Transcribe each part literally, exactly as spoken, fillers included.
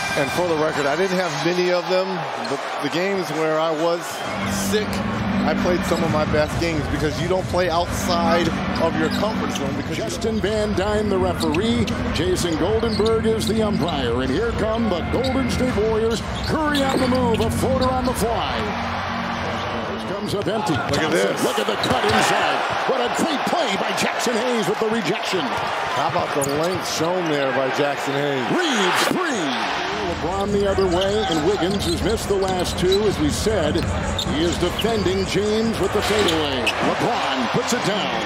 And for the record, I didn't have many of them, but the games where I was sick, I played some of my best games because you don't play outside of your comfort zone. Because Justin Van Dyne, the referee. Jason Goldenberg is the umpire. And here come the Golden State Warriors. Curry on the move, a floater on the fly. Comes up empty. Look Thompson, at this. Look at the cut inside. What a great play by Jackson Hayes with the rejection. How about the length shown there by Jackson Hayes? Reeves, three. LeBron the other way, and Wiggins, who's missed the last two, as we said, he is defending James with the fadeaway. LeBron puts it down.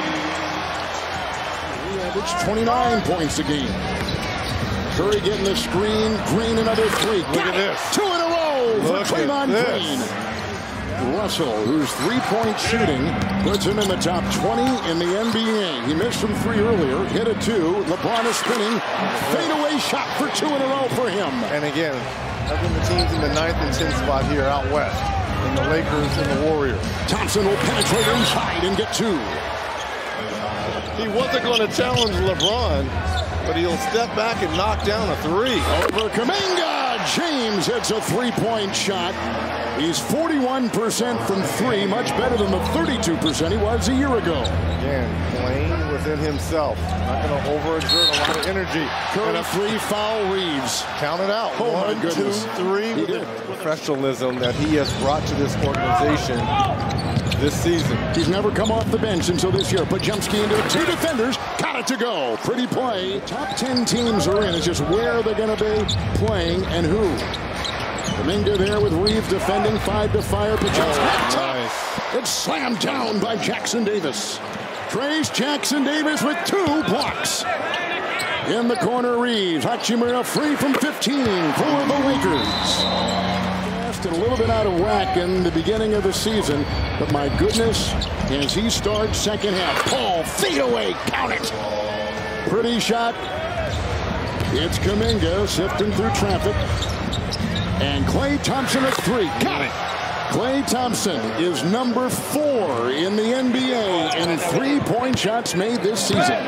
He averaged twenty-nine points a game. Curry getting the screen. Green another three. Look at this. Two in a row Look for Draymond Green. Russell, whose three-point shooting puts him in the top twenty in the N B A. He missed from three earlier, hit a two. LeBron is spinning. Fadeaway shot for two in a row for him. And again, having the teams in the ninth and tenth spot here out west, in the Lakers and the Warriors. Thompson will penetrate inside and get two. He wasn't going to challenge LeBron, but he'll step back and knock down a three. Over Kuminga. James hits a three-point shot. He's forty-one percent from three, much better than the thirty-two percent he was a year ago. Again, playing within himself. Not going to overexert a lot of energy. Curry, And a three foul. Reeves. count it out. Oh, One, my two, goodness. three. He With did. the professionalism that he has brought to this organization this season. He's never come off the bench until this year. Pajemski into two defenders. Got it to go. Pretty play. Top ten teams are in. It's just where they're going to be playing and who. Kuminga there with Reeves defending. Five to fire. Pajemski. Oh, nice. It's slammed down by Jackson Davis. Trace Jackson Davis with two blocks. In the corner, Reeves. Hachimura free from fifteen for the Lakers. And a little bit out of whack in the beginning of the season, but my goodness, as he starts second half. Paul, fade away, count it. Pretty shot. It's Kuminga sifting through traffic. And Klay Thompson at three. Got it. Klay Thompson is number four in the N B A in three-point shots made this season.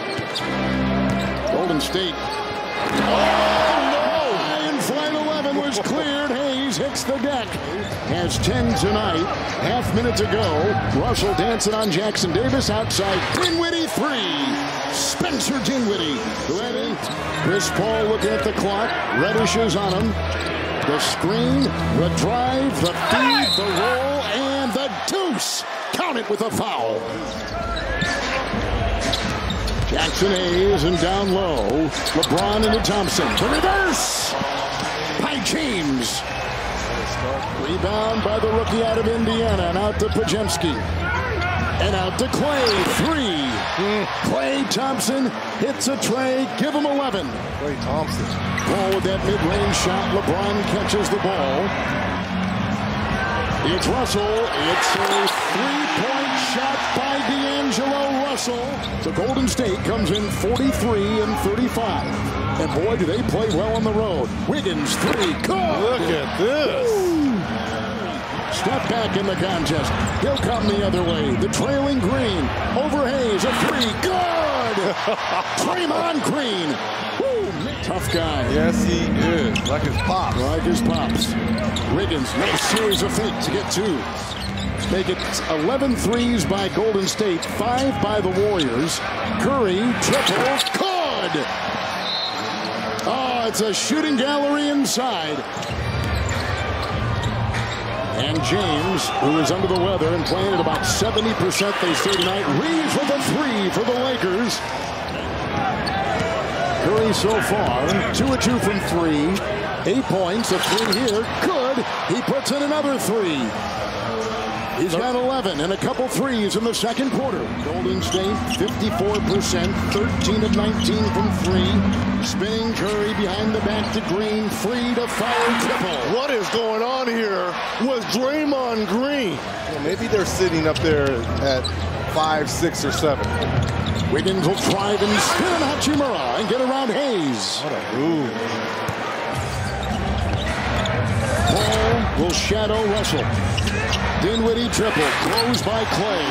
Golden State. Oh, no! And flight eleven was cleared. Hayes hits the deck. Has ten tonight. Half minute to go. Russell dancing on Jackson Davis outside. Dinwiddie three. Spencer Dinwiddie. Ready. Chris Paul looking at the clock. Reddish is on him. The screen, the drive, the feed, the roll, and the deuce. Count it with a foul. Jackson Hayes and down low. LeBron into Thompson. The reverse by James. Rebound by the rookie out of Indiana. And out to Pajemski. And out to Klay. Three. Klay Thompson hits a tray. Give him eleven. Klay Thompson. Ball with that mid-range shot. LeBron catches the ball. It's Russell. It's a three-point shot by D'Angelo Russell. So Golden State comes in forty-three and thirty-five. And boy, do they play well on the road. Wiggins, three. Good. Look at this. Woo. Step back in the contest. He'll come the other way. The trailing Green. Over Hayes, a three. Good. Draymond Green. Woo. Tough guy. Yes, he is. Like his pops. Like his pops. Wiggins, nice series of fakes to get two. Make it eleven threes by Golden State, five by the Warriors. Curry, triple, good. Oh, it's a shooting gallery inside. And James, who is under the weather and playing at about seventy percent, they say tonight, Reeves with a three for the Lakers. Curry so far, two of two from three. Eight points, a three here. Good. He puts in another three. He's got eleven and a couple threes in the second quarter. Golden State, fifty-four percent, thirteen of nineteen from three. Spinning Curry behind the back to Green, free to fire triple. What is going on here with Draymond Green? Well, maybe they're sitting up there at five, six, or seven. Wiggins will drive and spin Hachimura and get around Hayes. What a move. Paul will shadow Russell. Dinwiddie triple, closed by Klay.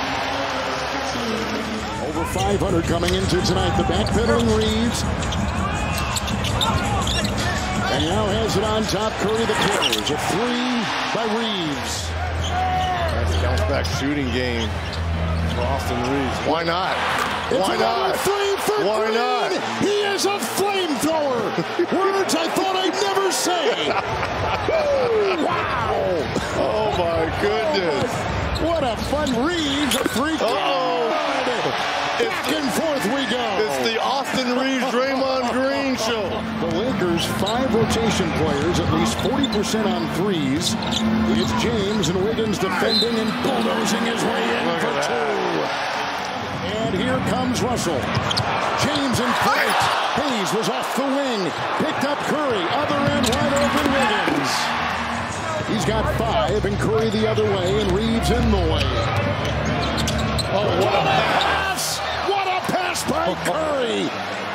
Over five hundred coming into tonight. The backpedaling Reeves. And has it on top. Curry the close. A three by Reeves. Nice bounce back shooting game for Austin Reeves. Why not? It's Why not? Three for Why Green. not? He is a flamethrower. Words I thought I'd never say. Wow. Oh my goodness. What a fun Reeves. A free throw. Uh-oh. Back and forth we go. It's the Austin Reeves Draymond Green show. The Lakers, five rotation players, at least forty percent on threes. It's James and Wiggins defending and bulldozing his way in Look for at two. And here comes Russell. James in flight. Hayes was off the wing. Picked up Curry. Other end, wide open Wiggins. He's got five, and Curry the other way, and Reeves in the way. Oh, what a pass! What a pass by Curry!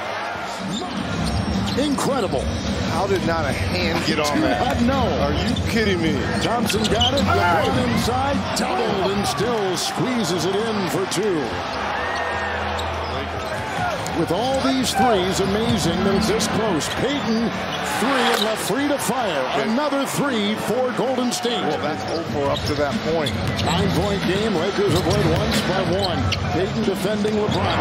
Incredible. How did not a hand get on that? No. Are you kidding me? Thompson got it. LeBron inside. Doubled and still squeezes it in for two. With all these threes, amazing that it's this close. Payton, three and left free to fire. Another three for Golden State. Well, that's over up to that point. Nine-point game. Lakers have led once by one. Payton defending LeBron.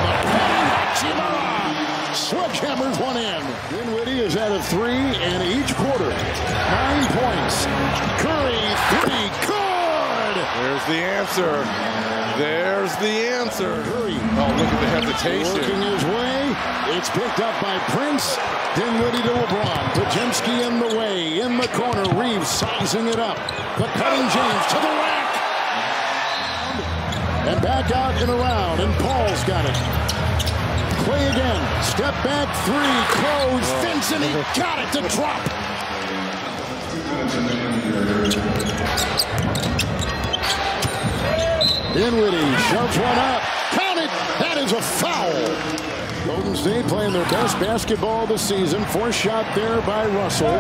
Sledgehammers one in. Dinwiddie is at a three, and each quarter, nine points. Curry, three, good! There's the answer. There's the answer. Curry. Oh, look at the hesitation. Working his way. It's picked up by Prince. Dinwiddie to LeBron. Pajemski in the way. In the corner. Reeves sizing it up. The cutting James to the rack. And back out and around. And Paul's got it. Klay again. Step back three. Close. Oh. Vincent. He got it to drop. Dinwiddie shoves one up. Count it. That is a foul. Golden State playing their best basketball this season. Fourth shot there by Russell.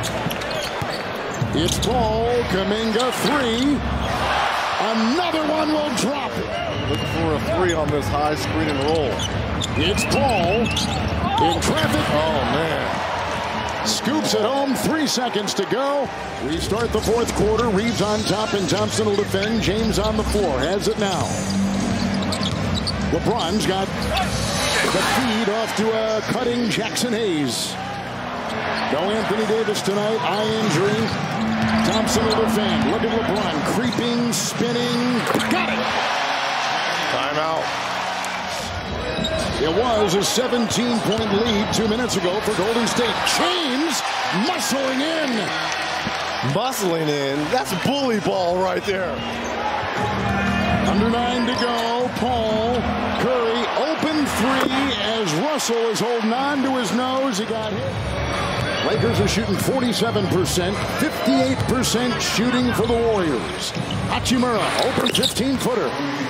It's Paul. Kuminga three. Another one will drop. Looking for a three on this high screen and roll. It's Paul in traffic. Oh, man. Scoops at home. Three seconds to go. We start the fourth quarter. Reeves on top and Thompson will defend. James on the floor. Has it now. LeBron's got the feed off to a cutting Jackson Hayes. No Anthony Davis tonight. Eye injury. Thompson will defend. Look at LeBron creeping, spinning. Got it. Timeout. It was a seventeen-point lead two minutes ago for Golden State. James muscling in. Muscling in. That's bully ball right there. Under nine to go. Paul. Curry. Open three as Russell is holding on to his nose. He got hit. Lakers are shooting forty-seven percent. fifty-eight percent shooting for the Warriors. Hachimura. Open fifteen-footer.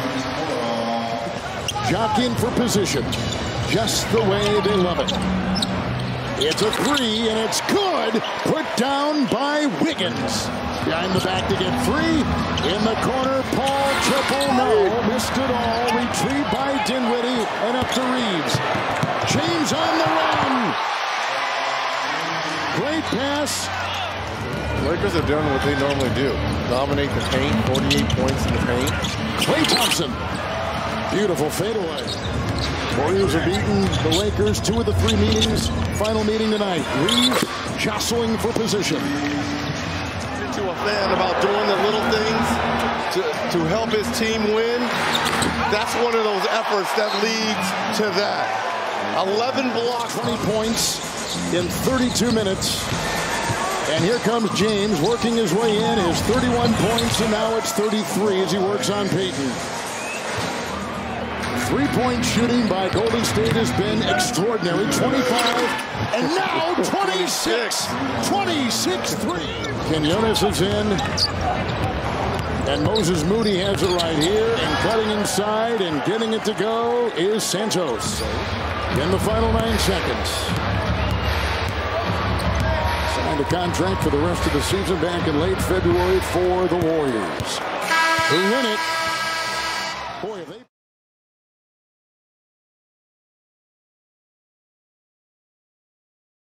Jock in for position. Just the way they love it. It's a three, and it's good. Put down by Wiggins. Behind the back to get free. In the corner, Paul triple. No, missed it all. Retrieved by Dinwiddie, and up to Reeves. James on the run. Great pass. Lakers are doing what they normally do. Dominate the paint. forty-eight points in the paint. Klay Thompson. Beautiful fadeaway. Warriors are beating the Lakers. Two of the three meetings. Final meeting tonight. Reeves jostling for position. To a fan about doing the little things to, to help his team win. That's one of those efforts that leads to that. eleven blocks. twenty points in thirty-two minutes. And here comes James working his way in. His thirty-one points, and now it's thirty-three as he works on Payton. Three-point shooting by Golden State has been extraordinary. twenty-five, and now twenty-six. twenty-six three. Quinones is in. And Moses Moody has it right here. And cutting inside and getting it to go is Santos. In the final nine seconds. Signed a contract for the rest of the season back in late February for the Warriors, who win it. Boy, if they